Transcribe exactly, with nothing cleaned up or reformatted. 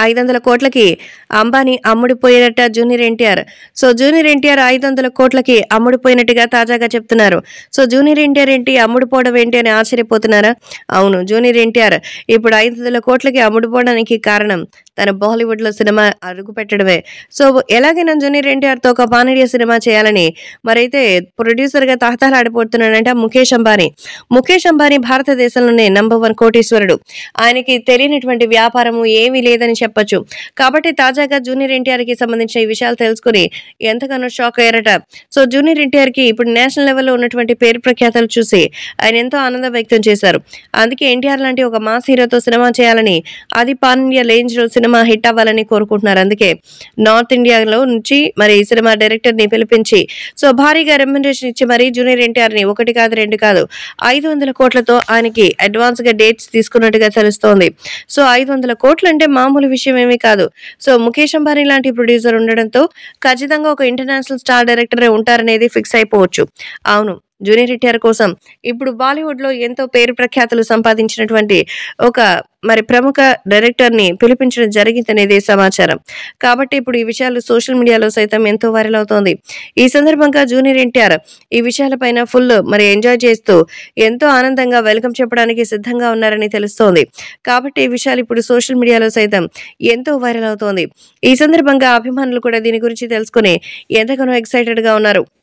ఐదు వందల కోట్లకి అంబానీ అమ్ముడిపోయేట junior NTR. So junior NTR ఐదు వందల కోట్లకి అమ్ముడిపోయినట్టుగా తాజాగా చెప్తున్నారు. సో జూనియర్ ఎన్టీఆర్ ఏంటి అమ్ముడుపోవడం ఏంటి అని ఆశ్చర్యపోతున్నారా? అవును, జూనియర్ ఎన్టీఆర్ ఇప్పుడు ఐదు వందల కోట్లకి అమ్ముడుపోవడానికి కారణం తన బాలీవుడ్ లో సినిమా అడుగు పెట్టడమే. సో ఎలాగైనా జూనియర్ ఎన్టీఆర్ తో ఒక పాన్ ఇండియా సినిమా చేయాలని మరైతే ప్రొడ్యూసర్ గా తహతహలాడిపోతున్నాడంట ముఖేష్ అంబానీ. ముఖేష్ అంబానీ భారతదేశంలోనే నంబర్ వన్ కోటీశ్వరుడు. ఆయనకి తెలియనటువంటి వ్యాపారము ఏమీ లేదని చెప్పొచ్చు. కాబట్టి తాజాగా జూనియర్ ఎన్టీఆర్ కి సంబంధించిన ఈ విషయాలు తెలుసుకుని ఎంతగానో షాక్ అయ్యారట. సో జూనియర్ ఎన్టీఆర్ కి ఇప్పుడు నేషనల్ లెవెల్లో ఉన్నటువంటి పేరు ప్రఖ్యాతలు చూసి ఆయన ఎంతో ఆనందం వ్యక్తం చేశారు. అందుకే ఎన్టీఆర్ లాంటి ఒక మాస్ హీరోతో సినిమా చేయాలని, అది పాన్ ఇండియా రేంజ్ లో సినిమా హిట్ అవ్వాలని కోరుకుంటున్నారు. అందుకే నార్త్ ఇండియాలో నుంచి మరి ఈ సినిమా డైరెక్టర్ ని పిలిపించి సో భారీగా రెమ్యునరేషన్ ఇచ్చి మరి జూనియర్ ఎన్టీఆర్ ని ఒకటి కాదు రెండు కాదు ఐదు వందల కోట్లతో ఆయనకి అడ్వాన్స్ గా డేట్స్ తీసుకున్నట్టుగా తెలుస్తోంది. సో ఐదు వందల కోట్లు అంటే మామూలు విషయం ఏమీ కాదు. సో ముఖేష్ అంబానీ లాంటి ప్రొడ్యూసర్ ఉండడంతో ఖచ్చితంగా ఒక ఇంటర్నేషనల్ స్టార్ డైరెక్టరే ఉంటారనేది ఫిక్స్ అయిపోవచ్చు. అవును, జూనియర్ ఎన్టీఆర్ కోసం ఇప్పుడు బాలీవుడ్ లో ఎంతో పేరు ప్రఖ్యాతులు సంపాదించినటువంటి ఒక మరి ప్రముఖ డైరెక్టర్ ని పిలిపించడం జరిగిందనేది సమాచారం. కాబట్టి ఇప్పుడు ఈ విషయాలు సోషల్ మీడియాలో సైతం ఎంతో వైరల్ అవుతోంది. ఈ సందర్భంగా జూనియర్ ఎన్టీఆర్ ఈ విషయాలపైన ఫుల్ మరి ఎంజాయ్ చేస్తూ ఎంతో ఆనందంగా వెల్కమ్ చెప్పడానికి సిద్ధంగా ఉన్నారని తెలుస్తోంది. కాబట్టి ఈ విషయాలు ఇప్పుడు సోషల్ మీడియాలో సైతం ఎంతో వైరల్ అవుతోంది. ఈ సందర్భంగా అభిమానులు కూడా దీని గురించి తెలుసుకుని ఎంతగానో ఎక్సైటెడ్ గా ఉన్నారు.